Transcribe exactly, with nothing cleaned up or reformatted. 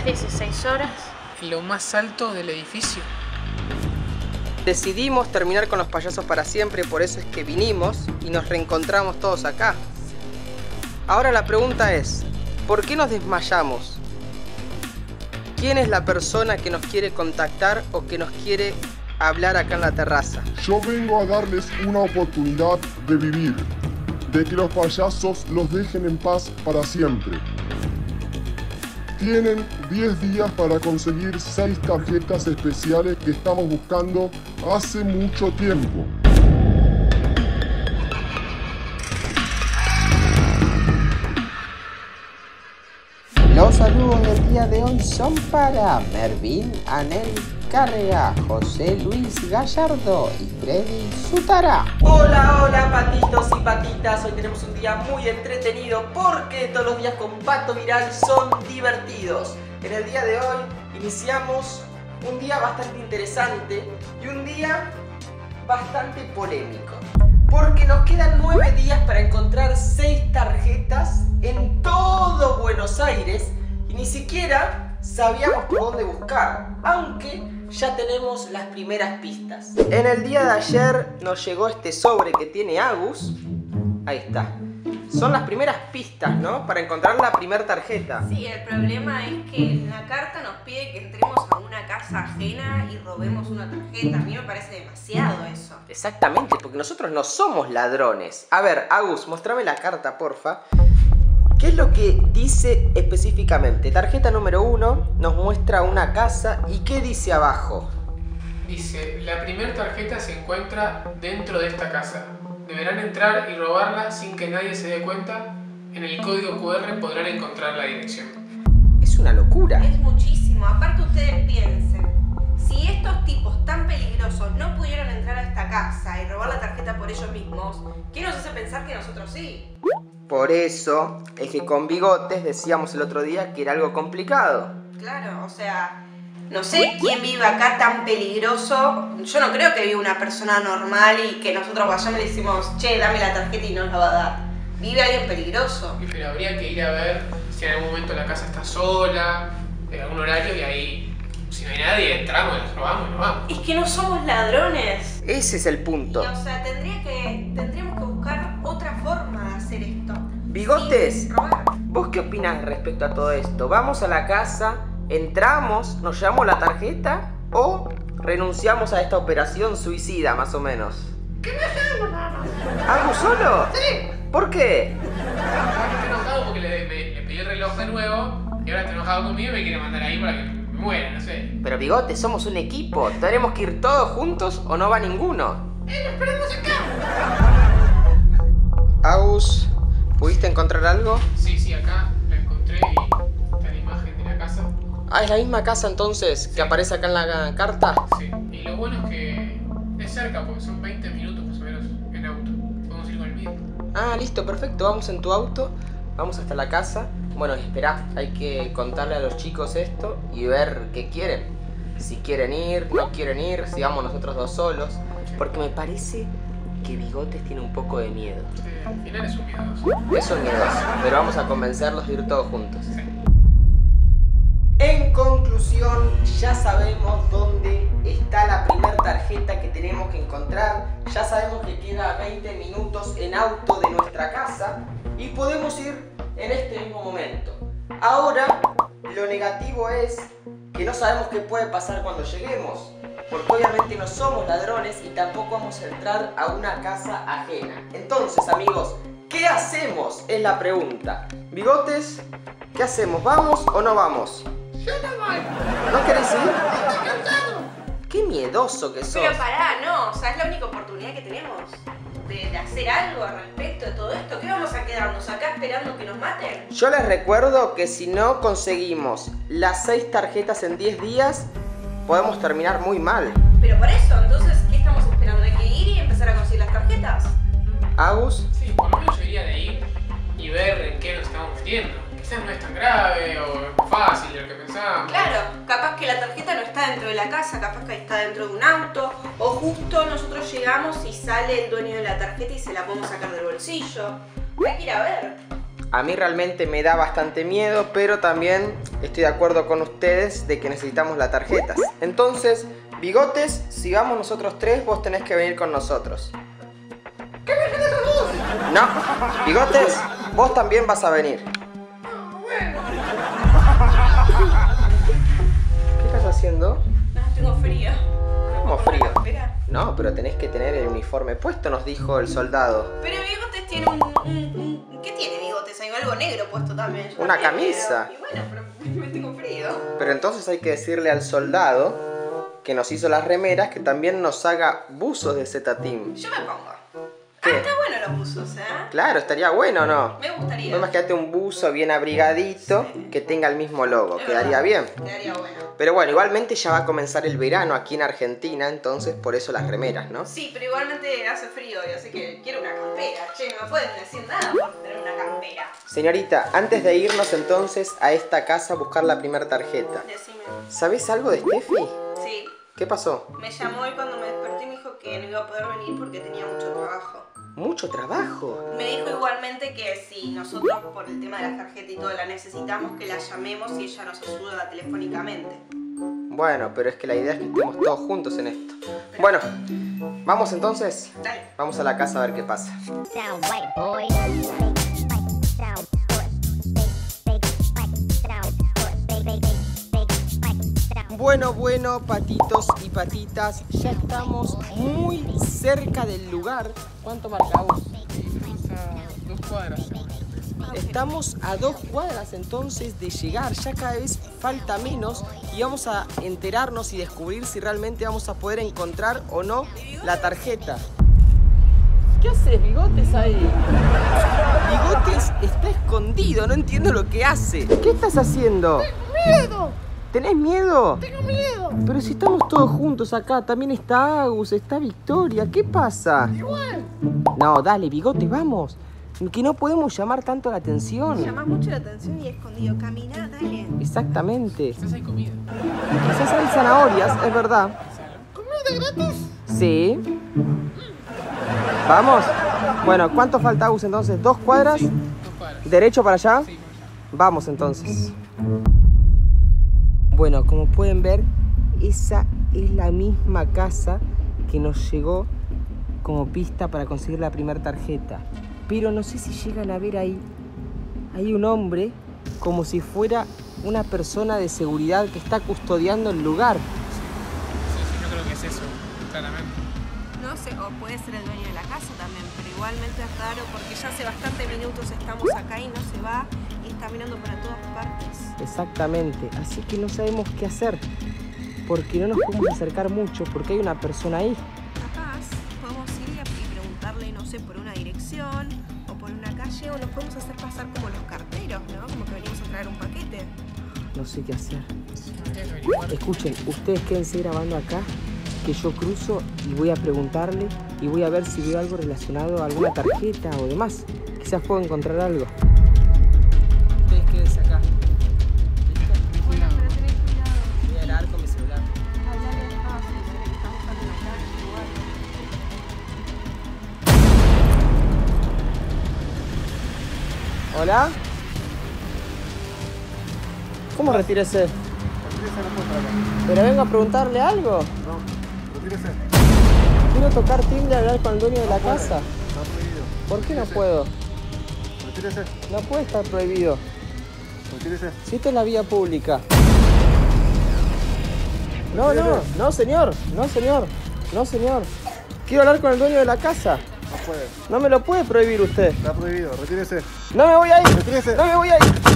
las dieciséis horas. En lo más alto del edificio. Decidimos terminar con los payasos para siempre, por eso es que vinimos y nos reencontramos todos acá. Ahora la pregunta es, ¿por qué nos desmayamos? ¿Quién es la persona que nos quiere contactar o que nos quiere hablar acá en la terraza? Yo vengo a darles una oportunidad de vivir, de que los payasos los dejen en paz para siempre. Tienen diez días para conseguir seis tarjetas especiales que estamos buscando hace mucho tiempo. Los saludos del día de hoy son para Mervin, Anel Carrea, José Luis Gallardo y Freddy Sutara. Hola, hola patitos y patitas, hoy tenemos un día muy entretenido porque todos los días con Pato Viral son divertidos. En el día de hoy iniciamos un día bastante interesante y un día bastante polémico. Porque nos quedan nueve días para encontrar seis tarjetas en todo Buenos Aires y ni siquiera sabíamos por dónde buscar, aunque ya tenemos las primeras pistas. En el día de ayer nos llegó este sobre que tiene Agus. Ahí está. Son las primeras pistas, ¿no? Para encontrar la primera tarjeta. Sí, el problema es que en la carta nos pide que entremos a una casa ajena y robemos una tarjeta. A mí me parece demasiado eso. Exactamente, porque nosotros no somos ladrones. A ver, Agus, mostrame la carta, porfa. ¿Qué es lo que dice específicamente? Tarjeta número uno nos muestra una casa. ¿Y qué dice abajo? Dice, la primera tarjeta se encuentra dentro de esta casa. Deberán entrar y robarla sin que nadie se dé cuenta. En el código cu erre podrán encontrar la dirección. Es una locura. Es muchísimo. Aparte ustedes piensen, si estos tipos tan peligrosos no pudieron entrar a esta casa y robar la tarjeta por ellos mismos, ¿qué nos hace pensar que nosotros sí? Por eso es que con Bigotes decíamos el otro día que era algo complicado. Claro, o sea, no sé quién vive acá tan peligroso. Yo no creo que viva una persona normal y que nosotros vayamos y le decimos, che, dame la tarjeta y nos la va a dar. Vive alguien peligroso. Y pero habría que ir a ver si en algún momento la casa está sola, en algún horario, y ahí, si no hay nadie, entramos, nos robamos y nos vamos. Es que no somos ladrones. Ese es el punto. Y, o sea, tendría que, tendríamos que buscar otra forma de hacer esto. Bigotes, sin robar. ¿Vos qué opinás respecto a todo esto? ¿Vamos a la casa, entramos, nos llevamos la tarjeta o renunciamos a esta operación suicida, más o menos? ¿Qué me hacemos, mamá? ¿Algo solo? Sí. ¿Por qué? Estoy enojado porque le, le, le pedí el reloj de nuevo y ahora está enojado conmigo y me quiere mandar ahí para que me muera, no sé. Pero Bigotes, somos un equipo. ¿Tenemos que ir todos juntos o no va ninguno? ¡Eh, nos esperamos acá! Agus, ¿pudiste encontrar algo? Sí, sí, acá la encontré y está la imagen de la casa. Ah, es la misma casa entonces que aparece acá en la carta. Sí, y lo bueno es que es cerca, porque son veinte minutos más o menos en auto. Podemos ir con el mío. Ah, listo, perfecto. Vamos en tu auto, vamos hasta la casa. Bueno, espera, hay que contarle a los chicos esto y ver qué quieren. Si quieren ir, no quieren ir, si vamos nosotros dos solos. Porque me parece que Bigotes tiene un poco de miedo. Sí, al final es un miedoso. Es un miedoso, pero vamos a convencerlos de ir todos juntos. Sí. En conclusión, ya sabemos dónde está la primera tarjeta que tenemos que encontrar. Ya sabemos que queda veinte minutos en auto de nuestra casa y podemos ir en este mismo momento. Ahora, lo negativo es que no sabemos qué puede pasar cuando lleguemos, porque obviamente no somos ladrones y tampoco vamos a entrar a una casa ajena. Entonces, amigos, ¿qué hacemos? Es la pregunta. Bigotes, ¿qué hacemos? ¿Vamos o no vamos? Yo no voy. ¿No querés ir? Estoy cansado. Qué miedoso que sos. Pero pará, no. O sea, es la única oportunidad que tenemos de, de hacer algo al respecto de todo esto. ¿Qué vamos a quedarnos acá esperando que nos maten? Yo les recuerdo que si no conseguimos las seis tarjetas en diez días, podemos terminar muy mal. Pero por eso, entonces, ¿qué estamos esperando? ¿Hay que ir y empezar a conseguir las tarjetas? ¿Agus? Sí, por lo menos yo iría de ir y ver en qué nos estamos metiendo. Quizás no es tan grave o fácil de lo que pensábamos. Claro, capaz que la tarjeta no está dentro de la casa, capaz que está dentro de un auto, o justo nosotros llegamos y sale el dueño de la tarjeta y se la podemos sacar del bolsillo. Hay que ir a ver. A mí realmente me da bastante miedo, pero también estoy de acuerdo con ustedes de que necesitamos las tarjetas. Entonces, Bigotes, si vamos nosotros tres, vos tenés que venir con nosotros. ¿Qué me quedas vos? No, Bigotes, vos también vas a venir. ¿Qué estás haciendo? No, tengo frío. ¿Cómo frío? Espera. No, pero tenés que tener el uniforme puesto, nos dijo el soldado. Pero Bigotes tiene un... un, un ¿qué tiene Bigotes? Hay algo negro puesto también. Yo Una también, camisa. Pero, y bueno, pero me tengo frío. Pero entonces hay que decirle al soldado que nos hizo las remeras que también nos haga buzos de Z-Team. Yo me pongo. ¿Qué? Ah, está bueno los buzos, ¿eh? Claro, estaría bueno, ¿no? Me gustaría. No, imagínate un buzo bien abrigadito, Sí. que tenga el mismo logo, Es quedaría verdad, bien. Quedaría bueno. Pero bueno, igualmente ya va a comenzar el verano aquí en Argentina, entonces por eso las remeras, ¿no? Sí, pero igualmente hace frío y así que quiero una campera. Che, no me pueden decir nada por tener una campera. Señorita, antes de irnos entonces a esta casa a buscar la primera tarjeta, Decime. ¿sabés algo de Steffi? Sí, ¿Qué pasó? me llamó y cuando me desperté me dijo que no iba a poder venir porque tenía mucho trabajo. Mucho trabajo. Me dijo igualmente que si nosotros por el tema de la tarjeta y todo la necesitamos, que la llamemos y ella nos ayuda telefónicamente. Bueno, pero es que la idea es que estemos todos juntos en esto. Bueno, vamos entonces. Dale. Vamos a la casa a ver qué pasa. Sound white boy. Sound Bueno, bueno, patitos y patitas, ya estamos muy cerca del lugar. ¿Cuánto marcamos? A dos cuadras. Estamos a dos cuadras entonces de llegar, ya cada vez falta menos y vamos a enterarnos y descubrir si realmente vamos a poder encontrar o no la tarjeta. ¿Qué haces, Bigotes, ahí? Bigotes está escondido, no entiendo lo que hace. ¿Qué estás haciendo? Tengo miedo. ¿Tenés miedo? Tengo miedo. Pero si estamos todos juntos acá, también está Agus, está Victoria, ¿qué pasa? Igual. No, dale, Bigotes, vamos. Que no podemos llamar tanto la atención. Llama mucho la atención y escondido. Camina, dale. Exactamente. Quizás hay comida. Quizás hay zanahorias, es verdad. ¿Comida gratis? Sí. ¿Vamos? Bueno, ¿cuánto falta, Agus, entonces? ¿Dos cuadras? Sí, dos cuadras. ¿Derecho para allá? Sí, por allá. Vamos entonces. Bueno, como pueden ver, esa es la misma casa que nos llegó como pista para conseguir la primera tarjeta. Pero no sé si llegan a ver ahí. Hay un hombre como si fuera una persona de seguridad que está custodiando el lugar. Sí, sí, yo creo que es eso, claramente. No sé, o puede ser el dueño de la casa también, pero igualmente es raro porque ya hace bastantes minutos estamos acá y no se va y está mirando para todas partes. Exactamente, así que no sabemos qué hacer. Porque no nos podemos acercar mucho porque hay una persona ahí. Capaz podemos ir y preguntarle, no sé, por una dirección o por una calle o nos podemos hacer pasar como los carteros, ¿no? Como que venimos a traer un paquete. No sé qué hacer. Hay que averiguar. Escuchen, ustedes quédense grabando acá, que yo cruzo y voy a preguntarle y voy a ver si veo algo relacionado a alguna tarjeta o demás. Quizás puedo encontrar algo. Ustedes quédense acá. ¿Listo? Bueno, pero tenés cuidado. Voy a grabar con mi celular. Hablarle despacio, dile que estamos buscando una calle igual. ¿Hola? ¿Cómo retírese? Retírese, no puedo estar acá. ¿Pero vengo a preguntarle algo? No, retírese. Quiero tocar timbre y hablar con el dueño de la puede. casa. Está prohibido. ¿Por qué no Retírese. puedo? Retírese, No puede estar prohibido. retírese. Si esto es la vía pública. No, no, no señor, no señor, no señor. Quiero hablar con el dueño de la casa. No puede. No me lo puede prohibir usted. Está prohibido. Retírese. No me voy a ir. Retírese. No me voy a ir.